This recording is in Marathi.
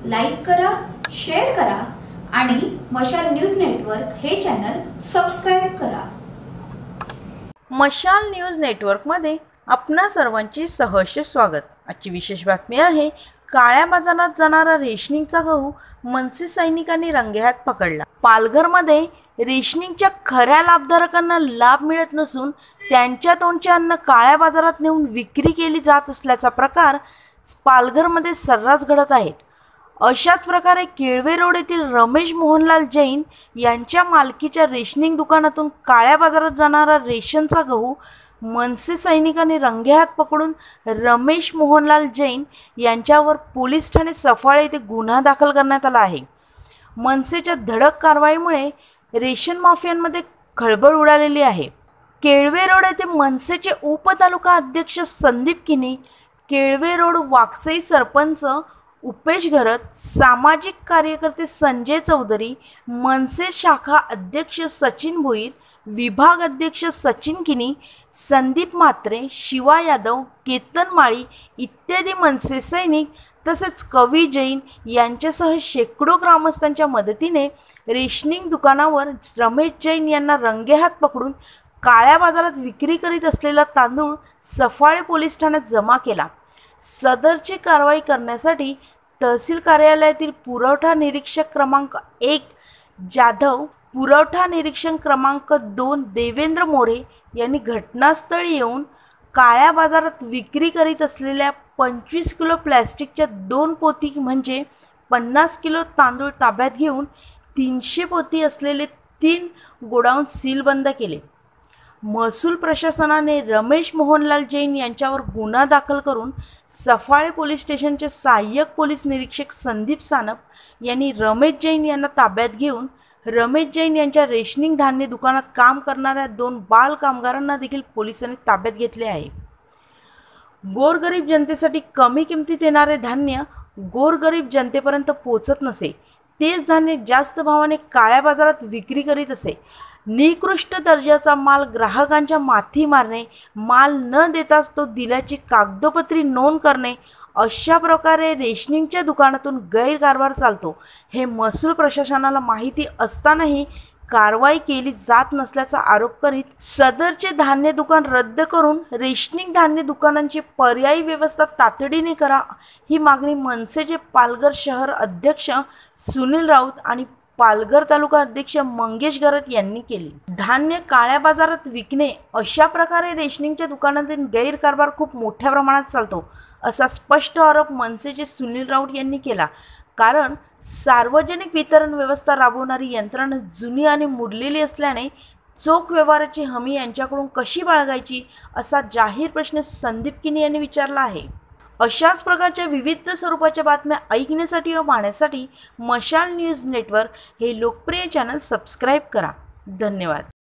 लाईक करा, शेअर करा आणि मशाल न्यूज नेटवर्क हे चॅनल सबस्क्राइब करा। मशाल न्यूज नेटवर्कमध्ये आपणा सर्वांचे सहर्ष स्वागत। आजची विशेष बातमी आहे, काळ्या बाजारात जाणारा रेशनिंगचा गहू मनसे सैनिकांनी रंगेहात पकडला। पालघरमध्ये रेशनिंगच्या खऱ्या लाभधारकांना लाभ मिळत नसून त्यांच्या तोंडचे अन्न काळ्या बाजारात नेऊन विक्री केली जात असल्याचा प्रकार पालघरमध्ये सर्रास घडत आहेत। अशाच प्रकारे केळवे रोड येथील रमेश मोहनलाल जैन यांच्या मालकीच्या रेशनिंग दुकानातून काळ्या बाजारात जाणारा रेशनचा गहू मनसे सैनिकांनी रंगेहात पकडून रमेश मोहनलाल जैन यांच्यावर पोलीस ठाणे सफाळे येथे गुन्हा दाखल करण्यात आला आहे। मनसेच्या धडक कारवाईमुळे रेशन माफियांमध्ये खळबळ उडालेली आहे। केळवे रोड येथे मनसेचे उपतालुका अध्यक्ष संदीप किनी, केळवे रोड वाकसई सरपंच उपेश घरत, सामाजिक कार्यकर्ते संजय चौधरी, मनसे शाखा अध्यक्ष सचिन भोईर, विभाग अध्यक्ष सचिन किनी, संदीप म्हात्रे, शिवा यादव, केतन माळी इत्यादी मनसे सैनिक तसेच कवी जैन यांच्यासह शेकडो ग्रामस्थांच्या मदतीने रेशनिंग दुकानावर रमेश जैन यांना रंगेहात पकडून काळ्या बाजारात विक्री करीत असलेला तांदूळ सफाळे पोलीस ठाण्यात जमा केला। सदरची कारवाई करण्यासाठी तहसील कार्यालयातील पुरवठा निरीक्षक क्रमांक 1 जाधव, पुरवठा निरीक्षक क्रमांक 2 देवेंद्र मोरे यांनी घटनास्थळी येऊन काळ्या बाजारात विक्री करीत असलेल्या 25 किलो प्लॅस्टिकच्या 2 पोती म्हणजे 50 किलो तांदूळ ताब्यात घेऊन 300 पोती असलेले 3 गोडाऊन सीलबंद केले। महसूल प्रशासनाने रमेश मोहनलाल जैन यांच्यावर गुन्हा दाखल करून सफाळे पोलीस स्टेशनचे सहाय्यक पोलीस निरीक्षक संदीप सानप यांनी रमेश जैन यांना ताब्यात घेऊन रमेश जैन यांच्या रेशनिंग धान्य दुकानात काम करणाऱ्या 2 बाल कामगारांना देखील पोलिसांनी ताब्यात घेतले आहे। गोरगरीब जनतेसाठी कमी किमतीत येणारे धान्य गोरगरीब जनतेपर्यंत पोहोचत नसे, तेच धान्य जास्त भावाने काळ्या बाजारात विक्री करीत असे। निकृष्ट दर्जाचा माल ग्राहकांच्या माथी मारणे, माल न देताच तो दिल्याची कागदोपत्री नोंद करणे, अशा प्रकारे रेशनिंगच्या दुकानातून गैरकारभार चालतो। हे महसूल प्रशासनाला माहिती असतानाही कारवाई केली जात नसल्याचा आरोप करीत सदरचे धान्य दुकान रद्द करून रेशनिंग धान्य दुकानांची पर्यायी व्यवस्था तातडीने करा, ही मागणी मनसेचे पालघर शहर अध्यक्ष सुनील राऊत आणि पालघर तालुका अध्यक्ष मंगेश घरत यांनी केली। धान्य काळ्या बाजारात विकणे, अशा प्रकारे रेशनिंगच्या दुकानातील गैरकारभार खूप मोठ्या प्रमाणात चालतो, असा स्पष्ट आरोप मनसेचे सुनील राऊत यांनी केला। कारण सार्वजनिक वितरण व्यवस्था राबवणारी यंत्रणा जुनी आणि मुरलेली असल्याने चोख व्यवहाराची हमी यांच्याकडून कशी बाळगायची, असा जाहीर प्रश्न संदीप किनी यांनी विचारला आहे। अशाच प्रकारच्या विविध स्वरूपाच्या बातम्या ऐकण्यासाठी व पाहण्यासाठी मशाल न्यूज नेटवर्क हे लोकप्रिय चॅनल सबस्क्राइब करा। धन्यवाद।